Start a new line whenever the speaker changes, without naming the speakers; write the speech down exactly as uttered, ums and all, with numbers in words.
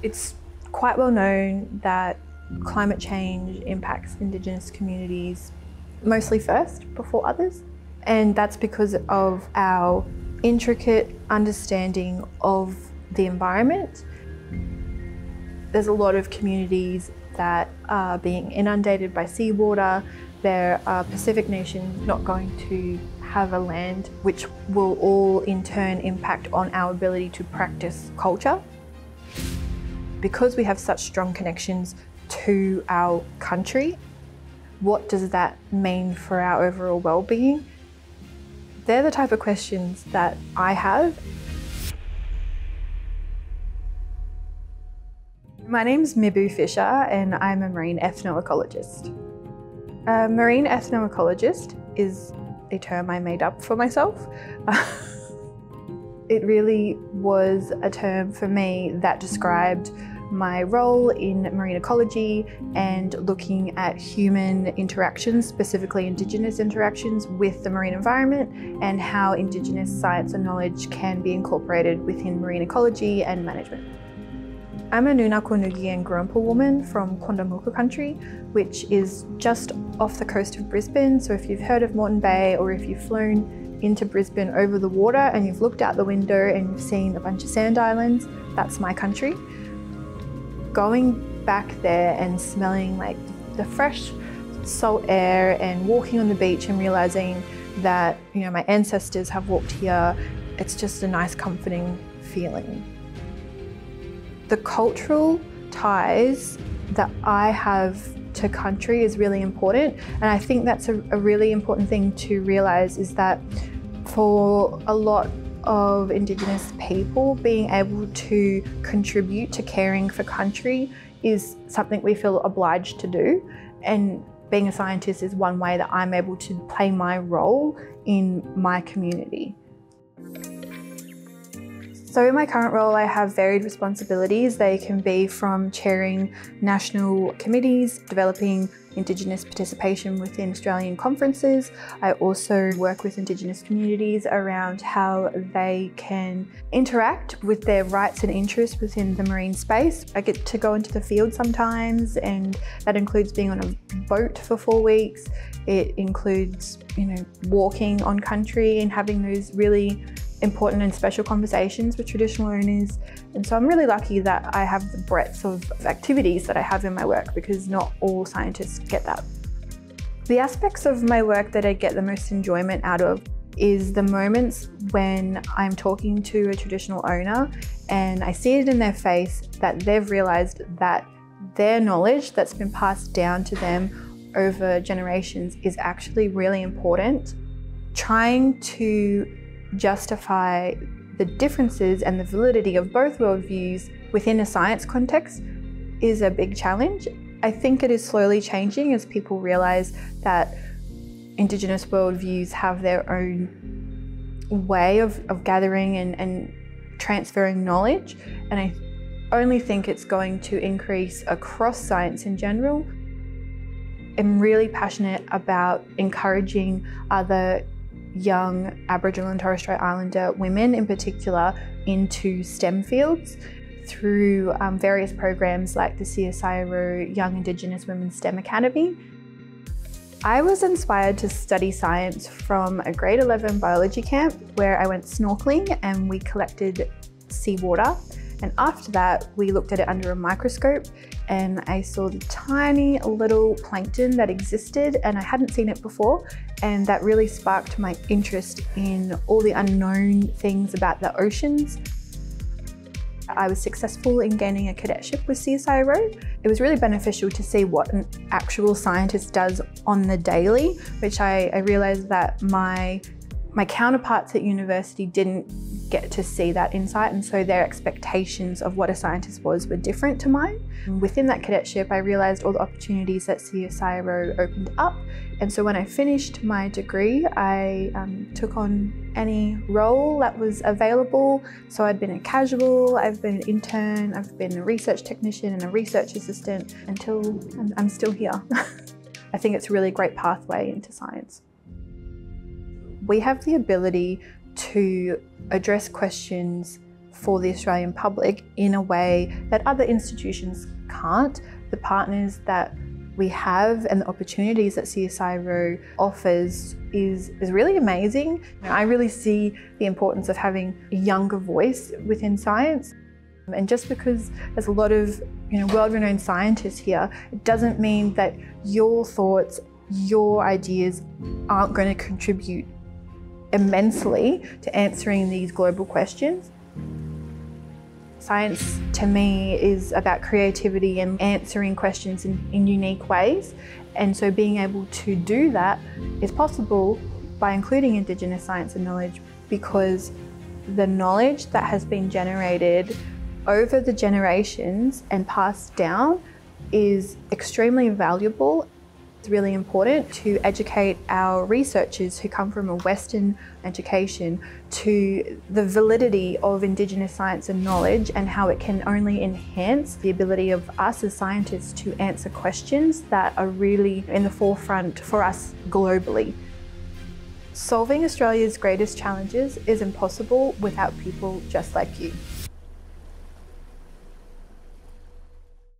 It's quite well known that climate change impacts Indigenous communities mostly first before others. And that's because of our intricate understanding of the environment. There's a lot of communities that are being inundated by seawater. There are Pacific nations not going to have a land, which will all in turn impact on our ability to practice culture. Because we have such strong connections to our country, what does that mean for our overall well-being? They're the type of questions that I have. My name's Mibu Fischer and I'm a marine ethnoecologist. A marine ethnoecologist is a term I made up for myself. It really was a term for me that described my role in marine ecology and looking at human interactions, specifically Indigenous interactions with the marine environment, and how Indigenous science and knowledge can be incorporated within marine ecology and management. I'm a Ngunnawal and Gurrumpaa woman from Quandamooka country, which is just off the coast of Brisbane. So if you've heard of Moreton Bay, or if you've flown into Brisbane over the water and you've looked out the window and you've seen a bunch of sand islands, that's my country. Going back there and smelling like the fresh salt air and walking on the beach and realizing that, you know, my ancestors have walked here, it's just a nice, comforting feeling. The cultural ties that I have to country is really important, and I think that's a, a really important thing to realize, is that for a lot of Indigenous people, being able to contribute to caring for country is something we feel obliged to do, and being a scientist is one way that I'm able to play my role in my community. So in my current role, I have varied responsibilities. They can be from chairing national committees, developing Indigenous participation within Australian conferences. I also work with Indigenous communities around how they can interact with their rights and interests within the marine space. I get to go into the field sometimes, and that includes being on a boat for four weeks. It includes, you know, walking on country and having those really important and special conversations with traditional owners. And so I'm really lucky that I have the breadth of activities that I have in my work, because not all scientists get that. The aspects of my work that I get the most enjoyment out of is the moments when I'm talking to a traditional owner and I see it in their face that they've realized that their knowledge that's been passed down to them over generations is actually really important. Trying to justify the differences and the validity of both worldviews within a science context is a big challenge. I think it is slowly changing as people realise that Indigenous worldviews have their own way of, of gathering and, and transferring knowledge, and I only think it's going to increase across science in general. I'm really passionate about encouraging other young Aboriginal and Torres Strait Islander women in particular into STEM fields through um, various programs like the C S I R O Young Indigenous Women STEM Academy. I was inspired to study science from a grade eleven biology camp where I went snorkeling and we collected seawater, and after that we looked at it under a microscope and I saw the tiny little plankton that existed, and I hadn't seen it before, and that really sparked my interest in all the unknown things about the oceans. I was successful in gaining a cadetship with C S I R O. It was really beneficial to see what an actual scientist does on the daily, which I, I realised that my, my counterparts at university didn't get to see that insight, and so their expectations of what a scientist was were different to mine. Within that cadetship, I realised all the opportunities that C S I R O opened up, and so when I finished my degree, I um, took on any role that was available. So I'd been a casual, I've been an intern, I've been a research technician and a research assistant until I'm, I'm still here. I think it's a really great pathway into science. We have the ability to address questions for the Australian public in a way that other institutions can't. The partners that we have and the opportunities that C S I R O offers is, is really amazing. You know, I really see the importance of having a younger voice within science. And just because there's a lot of you know, world-renowned scientists here, it doesn't mean that your thoughts, your ideas aren't going to contribute immensely to answering these global questions. Science, to me, is about creativity and answering questions in, in unique ways. And so being able to do that is possible by including Indigenous science and knowledge, because the knowledge that has been generated over the generations and passed down is extremely valuable. It's really important to educate our researchers who come from a Western education to the validity of Indigenous science and knowledge and how it can only enhance the ability of us as scientists to answer questions that are really in the forefront for us globally. Solving Australia's greatest challenges is impossible without people just like you.